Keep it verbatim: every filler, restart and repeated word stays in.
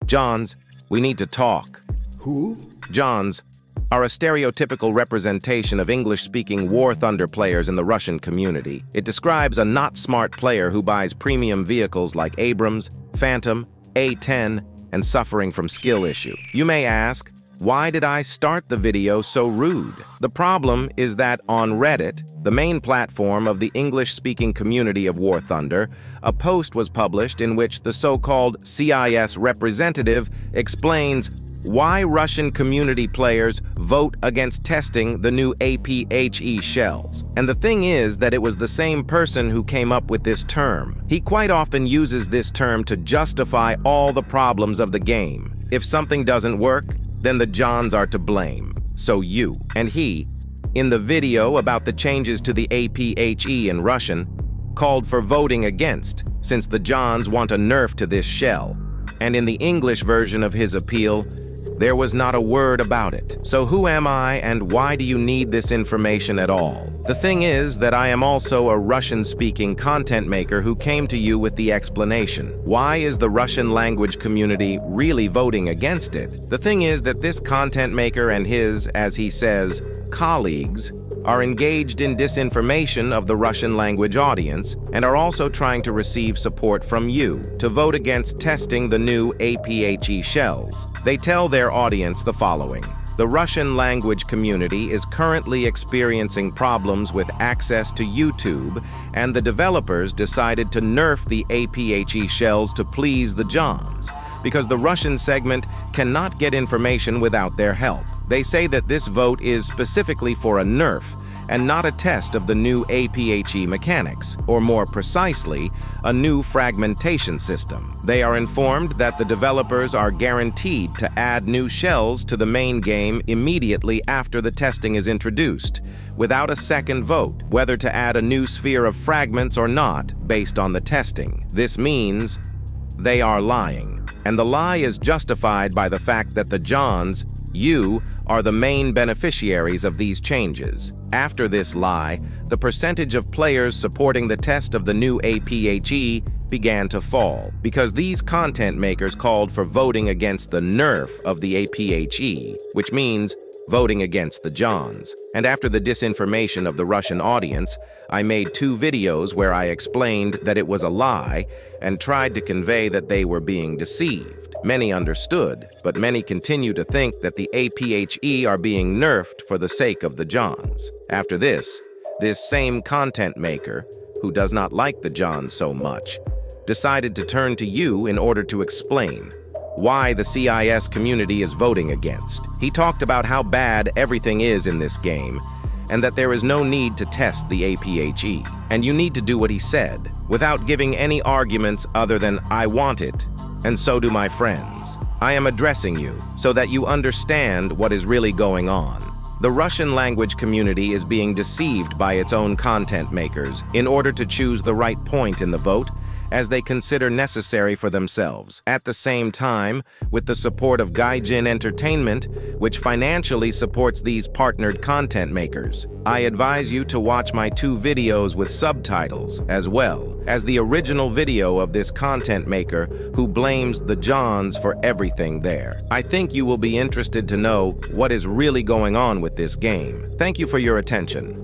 Johns, we need to talk. Who? Johns are a stereotypical representation of English-speaking War Thunder players in the Russian community. It describes a not-smart player who buys premium vehicles like Abrams, Phantom, A ten, and suffering from skill issue. You may ask, why did I start the video so rude? The problem is that on Reddit, the main platform of the English-speaking community of War Thunder, a post was published in which the so-called C I S representative explains why Russian community players vote against testing the new A P H E shells. And the thing is that it was the same person who came up with this term. He quite often uses this term to justify all the problems of the game. If something doesn't work, then the Johns are to blame. So you and he, in the video about the changes to the A P H E in Russian, called for voting against, since the Johns want a nerf to this shell. And in the English version of his appeal, there was not a word about it. So who am I and why do you need this information at all? The thing is that I am also a Russian-speaking content maker who came to you with the explanation. Why is the Russian language community really voting against it? The thing is that this content maker and his, as he says, colleagues, are engaged in disinformation of the Russian language audience and are also trying to receive support from you to vote against testing the new A P H E shells. They tell their audience the following. The Russian language community is currently experiencing problems with access to YouTube, and the developers decided to nerf the A P H E shells to please the Johns, because the Russian segment cannot get information without their help. They say that this vote is specifically for a nerf and not a test of the new A P H E mechanics, or more precisely, a new fragmentation system. They are informed that the developers are guaranteed to add new shells to the main game immediately after the testing is introduced, without a second vote, whether to add a new sphere of fragments or not, based on the testing. This means they are lying. And the lie is justified by the fact that the Johns, you, are the main beneficiaries of these changes. After this lie, the percentage of players supporting the test of the new A P H E began to fall, because these content makers called for voting against the nerf of the A P H E, which means voting against the Johns. And after the disinformation of the Russian audience, I made two videos where I explained that it was a lie and tried to convey that they were being deceived. Many understood, but many continue to think that the A P H E are being nerfed for the sake of the Johns. After this, this same content maker, who does not like the Johns so much, decided to turn to you in order to explain why the C I S community is voting against. He talked about how bad everything is in this game, and that there is no need to test the A P H E. And you need to do what he said, without giving any arguments other than, I want it, and so do my friends. I am addressing you so that you understand what is really going on. The Russian language community is being deceived by its own content makers in order to choose the right point in the vote, as they consider necessary for themselves. At the same time, with the support of Gaijin Entertainment, which financially supports these partnered content makers, I advise you to watch my two videos with subtitles, as well as the original video of this content maker who blames the Johns for everything there. I think you will be interested to know what is really going on with this game. Thank you for your attention.